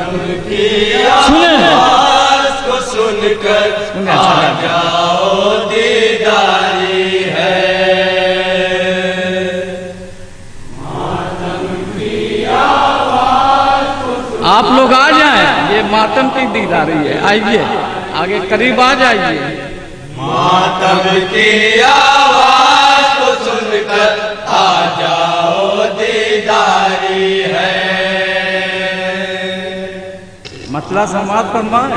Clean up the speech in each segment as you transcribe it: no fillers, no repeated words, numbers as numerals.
सुने को सुनकर आ जाओ दीदारी है। आप लोग आ जाएं, ये मातम की दीदारी है। आइए आगे करीब आ जाइए। मातम की आवाज को सुनकर आ जाओ दीदारी है। मतला समाज फरमाए।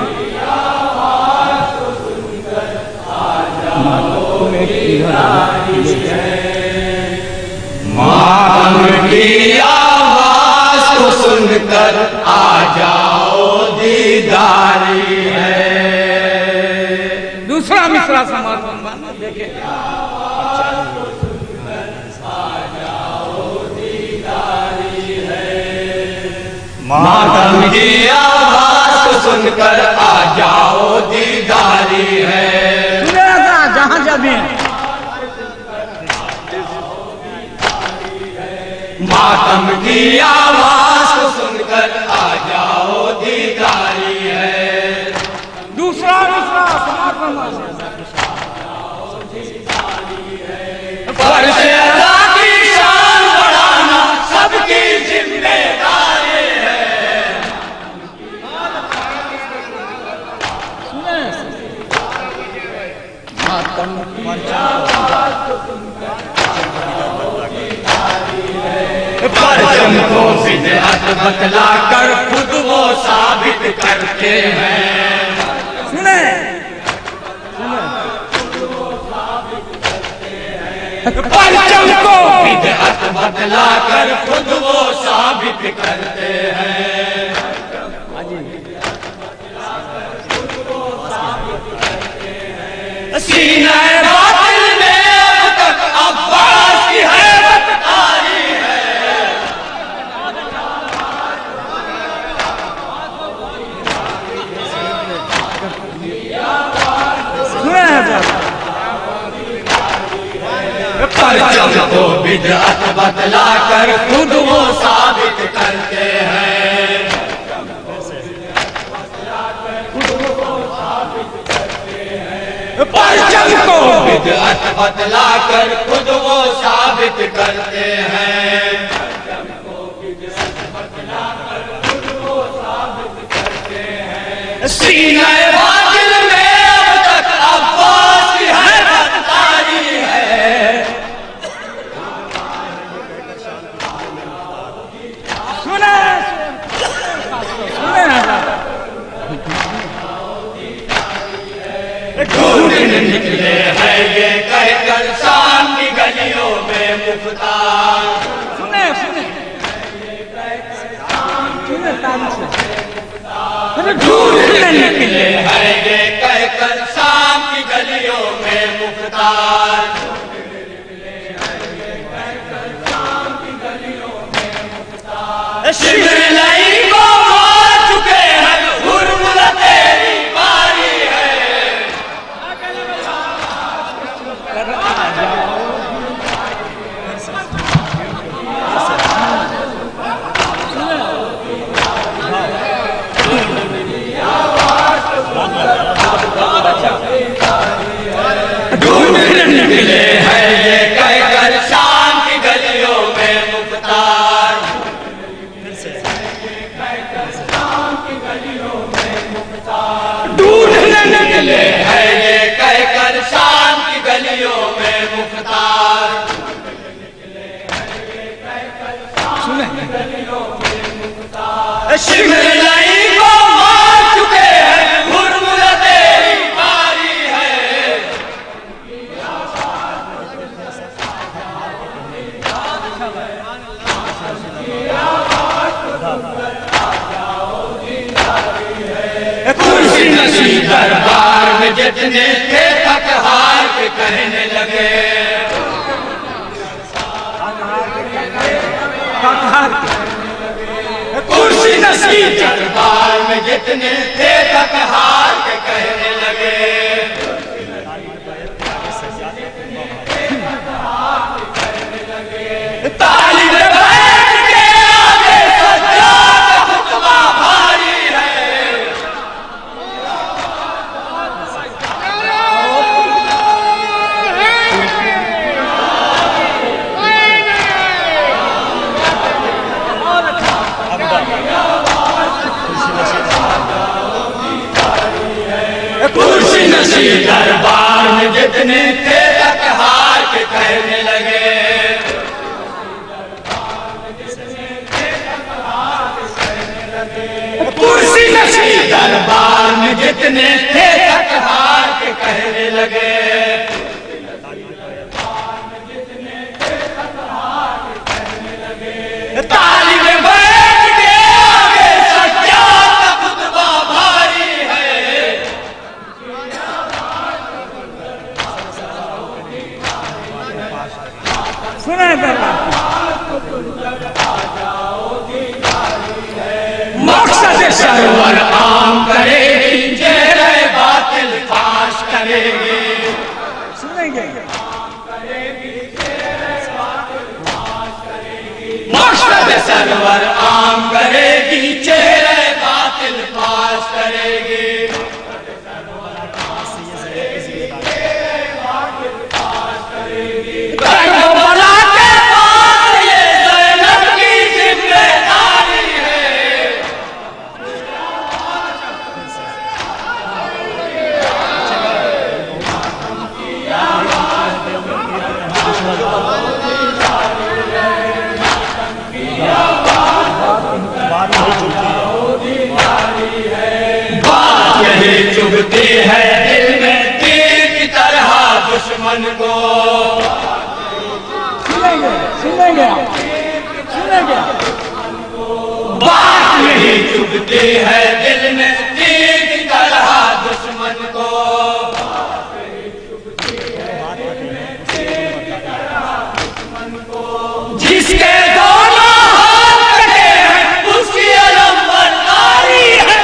मातम की आवाज को सुनकर आ जाओ दीदारी है। दूसरा मिसरा समाज फरमाना देखे। मातम की आवाज को सुनकर आ जाओ दीदारी है। जहाँ जाबे मातम की आवाज को सुनकर आ जाओ दीदारी है। दूसरा दूसरा पर से अल्लाह की शान बढ़ाना सबकी जिम्मेदारी है। मातम की आवाज को सुनकर परचम को बिदअत बतला कर खुद वो साबित करते हैं। सुने परचम को बिदअत बतला कर खुद वो साबित करते हैं। सीना बातिल में अब तक अब्बास की हैबत तारी है। परचम को बिदअत बतला कर खुद वो साबित करते हैं। परचम को बिदअत बतला कर खुद वो साबित करते हैं। सीना बातिल में अब तक अब्बास की हैबत तारी है। सुने ढूंढने निकले हैं ये कहकर शाम की गलियों में मुख्तार। सुने सुने ढूंढने निकले हैं ये कहकर शाम की गलियों में मुख्तार। शिमरलाई को मार चुके हैं हुर्मुला तेरी बारी है। ढूंढने निकले हैं ये कहकर शाम की गलियों में मुख्तार। ढूंढने निकले हैं ये कहकर शाम की गलियों में मुख्तार। शिमरलाई को मार चुके हैं हुर्मुला तेरी बारी है। कुर्सी नशीं दरबार में जितने थे थक हार के कहने लगे। कुर्सी नशीं दरबार में जितने थे थक हार के कहने लगे। ताली में बैठ के आगे सज्जाद खुतबा भारी कुर्सी नशी दरबार में जितने थे तक हार के कहने लगे। कुर्सी नशी दरबार में जितने थे तक हार के कहने लगे। ताली में बैठ के आगे सज्जाद का खुतबा भारी है। सुने मकसद सरवर आम करेगी, चेहरे बातिल फाश करेगी। सुनेंगे मकसद सरवर आम करेगी, चेहरे बातिल फाश करेगी। करबला के बाद ये ज़ैनब की जिम्मेदारी है। बात यही चुभती है दिल में तीर की तरह दुश्मन को। सुनेंगे सुनेंगे बात यही चुभती है दिल में तीर की तरह दुश्मन को। जिसके दोनों हाथ कटे हैं उसकी अलम बरदारी है।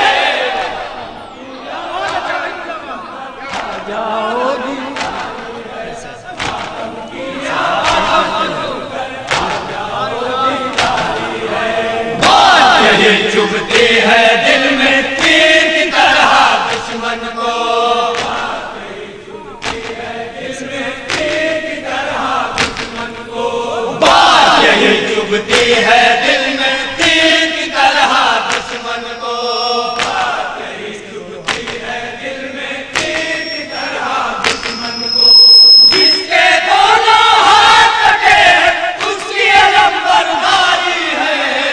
बात यही चुभती है दिल में तीर की तरह दुश्मन को। बात यही चुभती है दिल में तीर की तरह दुश्मन को। जिसके दोनों हाथ कटे हैं उसकी अलम बरदारी है।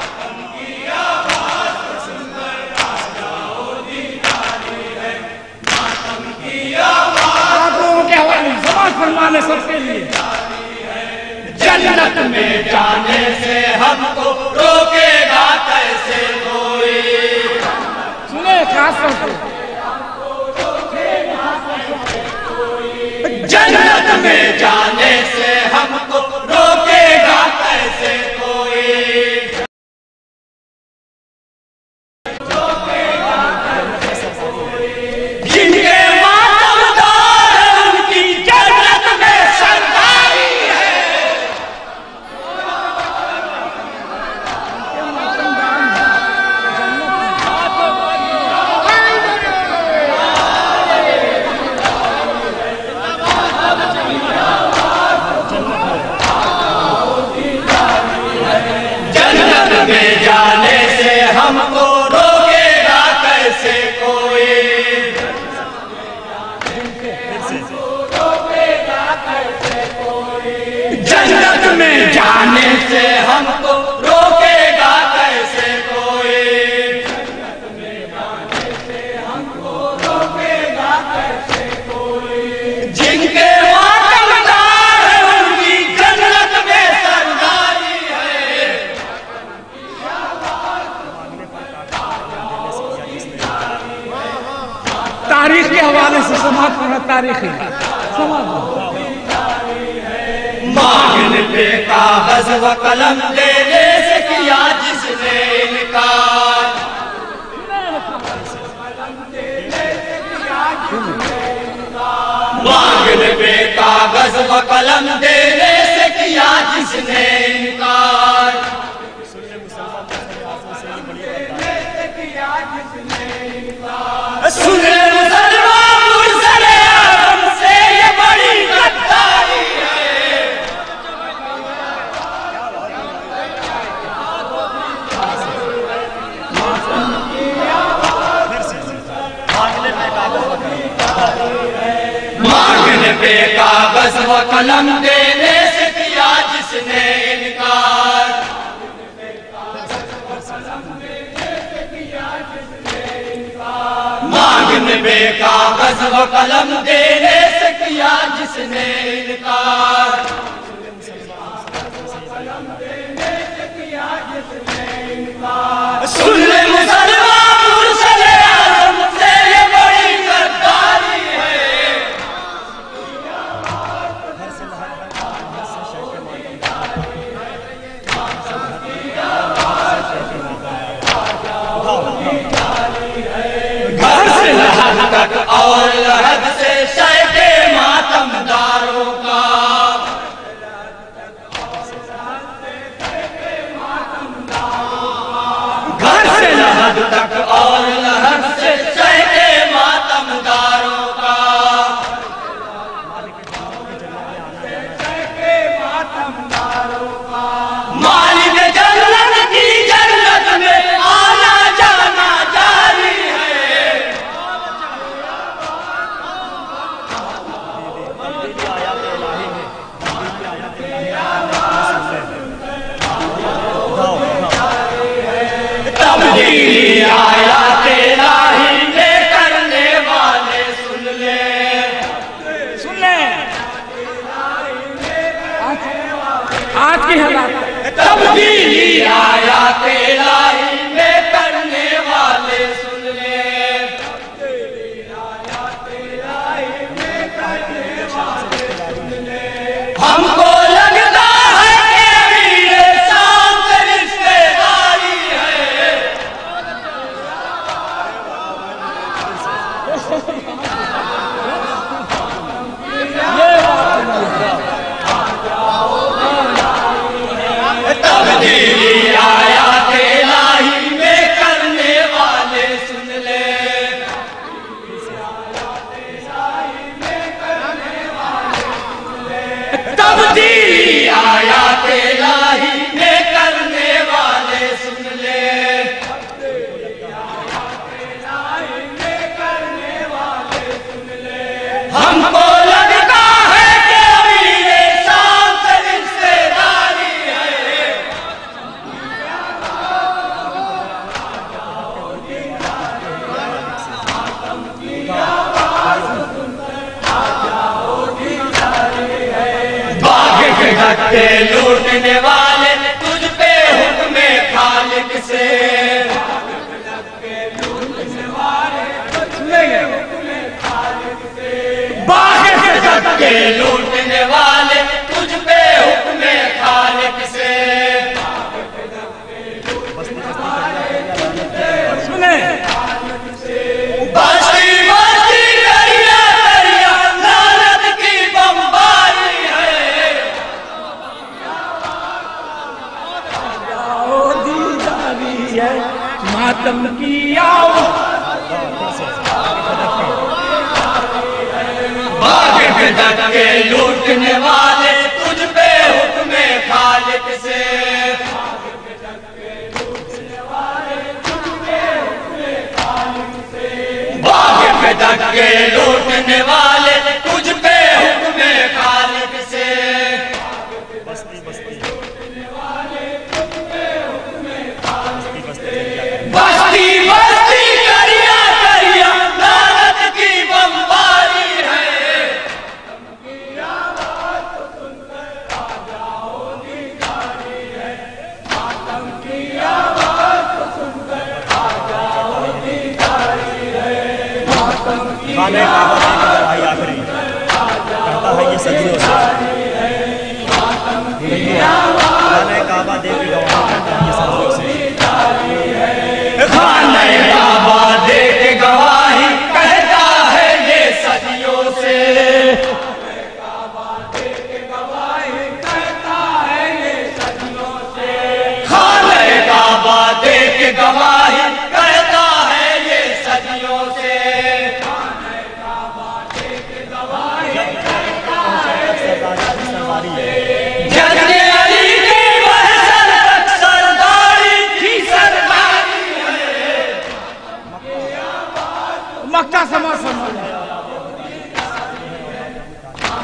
आप लोगों के हवाले समाज फरमाने सबके लिए जन्नत में जाने से हमको रोकेगा कैसे कोई। सुने खास तौर जन्नत में जाने से हमको रोकेगा कैसे कोई। जिनके मातमदार हैं उनकी जन्नत में सरदारी है। जन्नत में जाने से हमको रोकेगा कैसे कोई। जन्नत में जाने से हमको रोकेगा कैसे कोई। जिनके मातमदार हैं उनकी जन्नत में सरदारी है। तारीख के हवाले से समाज पढ़ना तारीख है। समाज मांगने पे कागज व कलम देने से किया जिसने इनकार। मांगने पे कागज व कलम देने से किया जिसने इनकार। सुन ले मुसलमान मुर्सले आदम से ये बड़ी गद्दारी है। पे कागज व कलम देने से किया जिसने इनकार, मांगने पे कागज व कलम देने से किया जिसने इनकार, सुन ले मुसलमान मुर्शद आज़म से ये बड़ी गद्दारी है, घर से लहद तक और लहद से शैके मातमदारों का, घर से लहद तक और लहद से शैके मातमदारों का, मालिक जन्नत की जन्नत में आना जाना जारी है, तब्दीली आयात इलाही में करने वाले सुन ले, सुन ले आज की हालात, तब्दीली आयात इलाही में करने वाले सुन ले, हमको लगता है कि ये शाम से रिश्तेदारी है, तब्दीली आयात इलाही में करने वाले सुन ले, तब्दीली आयात इलाही में करने वाले सुन ले, हमको लगता है कि अभी ये शाम से रिश्तेदारी है, बाग के धक्के लूटने वाले तुझ पे हुक्म खालिक से, बाग के धक्के लूटने वाले तुझ पे हुक्म खालिक से, सुने बस्ती बस्ती दरिया दरिया लानत की बमबारी है, दीदारी है मातम की आवाज़, बाग के धक्के लूटने वाले तुझ पे हुक्म खालिक से, बाग के धक्के लूटने वाले तुझ पे हुक्म खालिक से, बस्ती बस्ती दरिया दरिया लानत की बमबारी है, खाने काबा की लड़ाई आखिरी कहता है ये सदियों से, खाने काबा दे की गवाही कहता है ये सदियों से, खाने काबा दे के गवाही कहता है ये सदियों से, खाने काबा दे के गवाही कहता है ये सदियों से, सरदारी है जन्ने अली की महज़र तक सरदारी थी सरदारी है, मक्का समा समा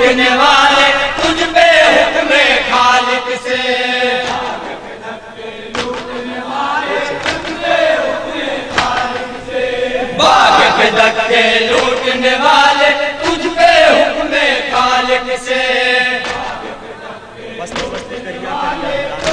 लूटने वाले तुझ पे हुक्म खालिक से। बाग के धक्के लूटने वाले तुझ पे हुक्म खालिक से। बस्ते बस्ते करिया